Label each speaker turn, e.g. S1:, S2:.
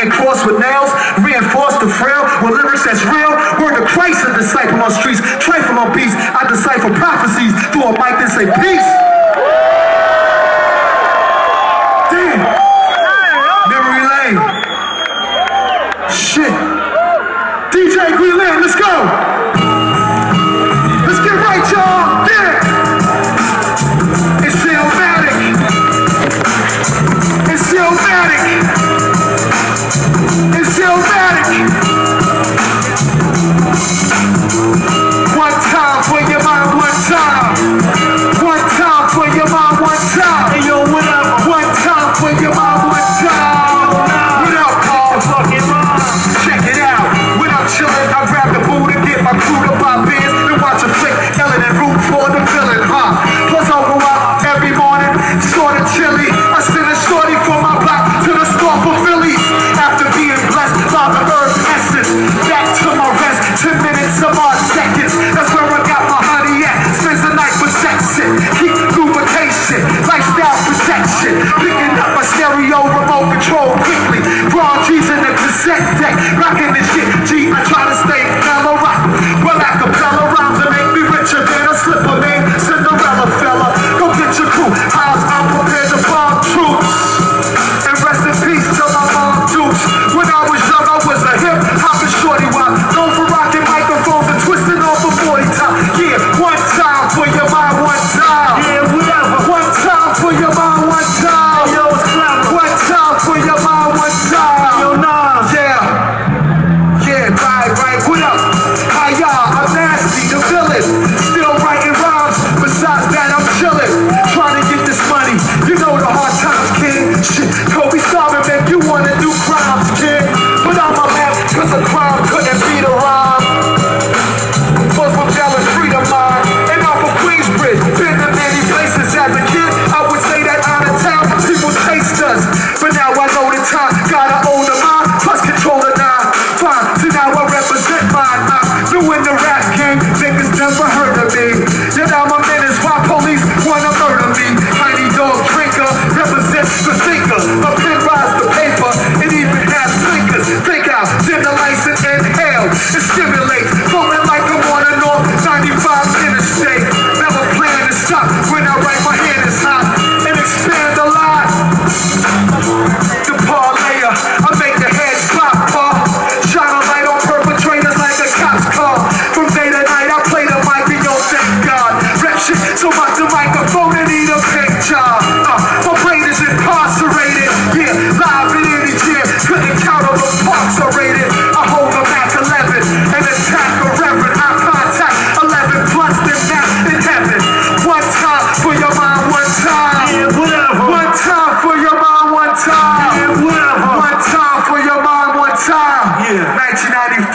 S1: being crossed with nails, reinforced the frail, with lyrics that's real. Word of Christ, a disciple on streets, trifle on beats. I decipher prophecies through a mic that say peace. Damn. Memory lane. Shit. DJ Greenland, let's go. Let's get right, y'all. Yeah. It's Soundset. It's Soundset. It's Soundset. One time for your mind, one time. One time for your mind, one time. Hey, yo, what up? One time for your mind, one time. What up, Paul? Check it out. When I'm chillin', I grab the boot and get my crew to buy beers and watch a flick, Ellen and root for the villain, huh? Plus I'll go out every morning, sort of chilly. I send a shorty from my block to the store for Phillies. After being blessed by the herb essence, back to my rest, 10 minutes of odd seconds. That's where I got my honey at. Spends the night with sexing, keep lubrication, lifestyle protection. Picking up my stereo remote control quickly. Broad G's in the cassette deck, rocking the shit. G, I try to stay mellow rock. Well, acapella rhymes to make me richer than a slipper name Cinderella fella. Go get your crew. I'm prepared to bomb troops. And rest in peace to my mom Dukes. When I was young, I was a hip hopping shorty while known for rocking microphones and twisting off a 40 time. Yeah, one time for your mind, one time. Yeah, whatever. One time for your mind, one time. Yo, it's clever. One time for your mind, one time. Yo, nah. Yeah. Yeah, right. What up? Hi, y'all. I'm nasty, the villain. Still writing rhymes. Besides that, I'm chillin'. Trying to get this money. You know the hard times, kid. Shit, Kobe starving, make you wanna do crimes, kid. But I'm a man, cause a crime couldn't be the rhyme. Was from jealous, freedom mind. And I'm from Queensbridge. Been to many places as a kid. I would say that out of town, people taste us. But now I know the time. Gotta own the mind, plus control the nine. Fine, so now I represent mine. I'm new in the rap game. Niggas never heard of me. Yet I'm a menace. Why police wanna murder me? Tiny dog drinker represents the thinker. A pen rides the paper. It even has blinkers. Think out, dim the lights and inhale. It stimulates. Rolling like I'm on a North 95 interstate. Never plan to stop when I write my hand is hot. And expand a lot. The parlayer, I make the head pop. Shine a light on perpetrators like a cop's car. From day to night, I play the mic and yo, thank God. Rap shit so much the microphone and need a picture. My brain is incarcerated. Yeah, live in any chair. Couldn't count on the parks I rated. I hold a Mac 11 and attack a reverend. I contact 11 plus than that in heaven. One time for your mind, one time. Yeah, whatever. One time for your mind, one time. Yeah, whatever. One time for your mind, one time. Yeah. 1995.